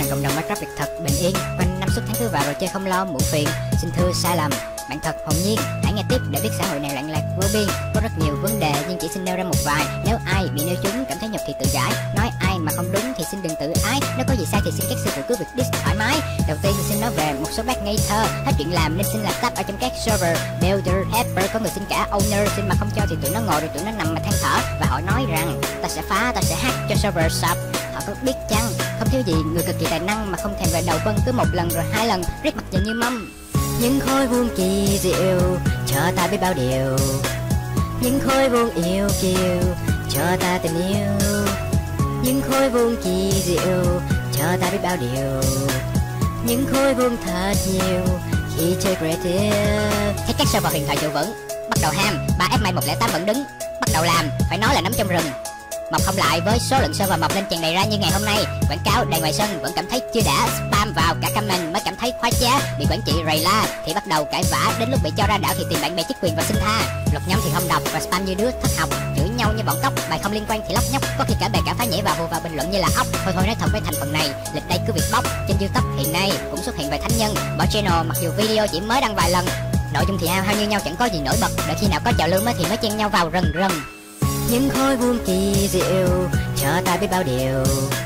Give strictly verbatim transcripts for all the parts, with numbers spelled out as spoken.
rằng cộng đồng Minecraft Việt thật bình yên, quanh năm suốt tháng thứ vào rồi chơi không lo muộn phiền. Xin thưa sai lầm, bạn thật hồn nhiên, hãy nghe tiếp để biết xã hội này loạn lạc vô biên. Có rất nhiều vấn đề nhưng chỉ xin nêu ra một vài. Nếu ai bị nêu chúng cảm thấy nhục thì tự giải, nói ai mà không đúng thì xin đừng tự ái. Nếu có gì sai thì xin các sư phụ cứ việc diss thoải mái. Đầu tiên thì xin nói về một số bác ngây thơ, hết chuyện làm nên xin làm tab ở trong các server. Builder, helper, có người xin cả owner, xin mà không cho thì tụi nó ngồi rồi tụi nó nằm mà than thở. Và họ nói rằng ta sẽ phá, ta sẽ hack cho server sập. Họ có biết chăng, không thiếu gì người cực kỳ tài năng mà không thèm về đầu vân, cứ một lần rồi hai lần riết mặt dần như mâm. Những khối vuông kỳ diệu cho ta biết bao điều, những khối vuông yêu kiều cho ta tình yêu, những khối vuông kỳ diệu cho ta biết bao điều, những khối vuông thật nhiều khi chơi creative. Thấy các server huyền thoại trụ vững, bắt đầu ham ba F May một không tám vẫn đứng, bắt đầu làm phải nói là nắm trong rừng. Mọc không lại với số lượng server mọc lên tràn đầy ra như ngày hôm nay. Quảng cáo đầy ngoài sân vẫn cảm thấy chưa đã, spam vào cả comment mới cảm thấy khoái trá. Bị quản trị rầy la thì bắt đầu cãi vã, đến lúc bị cho ra đảo thì tìm bạn bè chức quyền và xin tha. Luật nhóm thì không đọc và spam như đứa thất học, chửi nhau như bọn cóc, bài không liên quan thì lóc nhóc, có khi cả bè cả phái nhảy vào hùa vào bình luận như là ốc. Thôi thôi nói thật với thành phần này, lịch đây cứ việc bóc. Trên YouTube hiện nay cũng xuất hiện vài thánh nhân bỏ channel mặc dù video chỉ mới đăng vài lần, nội dung thì hao hao như nhau chẳng có gì nổi bật. Đợi khi nào có trào lưu mới thì mới chen nhau vào rần rần. Những khối vuông kỳ diệu cho ta biết bao điều,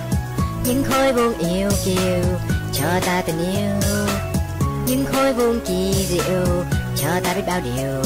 những khối vuông yêu kiều cho ta tình yêu, những khối vuông kỳ diệu cho ta biết bao điều,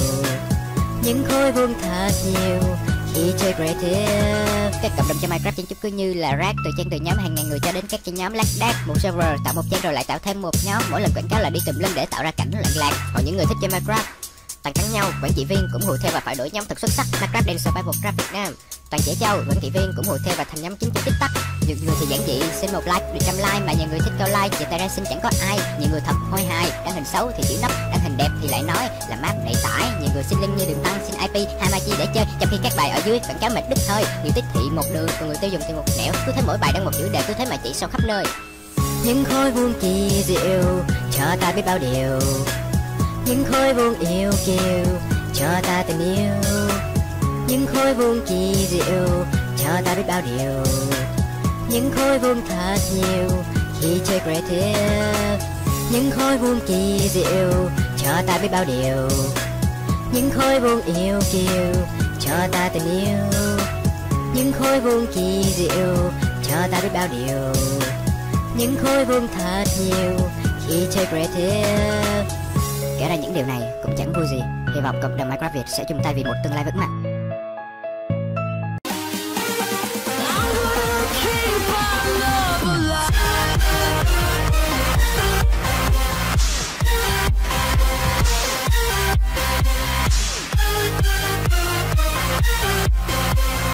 những khối vuông thật nhiều khi chơi creative. Các cộng đồng chơi Minecraft trên chung cứ như là rác, từ trang từ nhóm hàng ngàn người cho đến các cái nhóm lác đác. Một server tạo một trang rồi lại tạo thêm một nhóm, mỗi lần quảng cáo là đi tùm lum để tạo ra cảnh loạn lạc. Còn những người thích chơi Minecraft toàn thắng nhau, quản trị viên cũng hùa theo và phải đổi nhóm thật xuất sắc. Minecraft Daily Survival Craft Việt Nam toàn trẻ trâu, quản trị viên cũng hùa theo và thành nhóm chính trên TikTok. Nhiều người thì giản dị xin một like được trăm like, mà nhiều người thích cao like chỉ tay ra xin chẳng có ai. Nhiều người thật hôi hài, đăng hình xấu thì chỉ nấp, đăng hình đẹp thì lại nói là map đẩy tải. Nhiều người xin link như đường tăng, xin I P hai mai chi để chơi, trong khi các bài ở dưới quảng cáo mệt đứt hơi. Nhiều tiếp thị một đường, còn người tiêu dùng thì một nẻo, cứ thấy mỗi bài đăng một chủ đề, cứ thế mà chỉ sâu khắp nơi. Những khối vuông kỳ diệu cho ta biết bao điều, những khối vuông yêu kiều cho ta tình yêu, những khối vuông kỳ diệu cho ta biết bao điều, những khối vuông thật nhiều khi chơi creative, những khối vuông kỳ diệu cho ta biết bao điều, những khối vuông yêu kiều cho ta tình yêu, những khối vuông kỳ diệu cho ta biết bao điều, những khối vuông thật nhiều khi chơi creative. Kể ra những điều này cũng chẳng vui gì. Hy vọng cộng đồng Minecraft Việt sẽ chung tay vì một tương lai vững mạnh.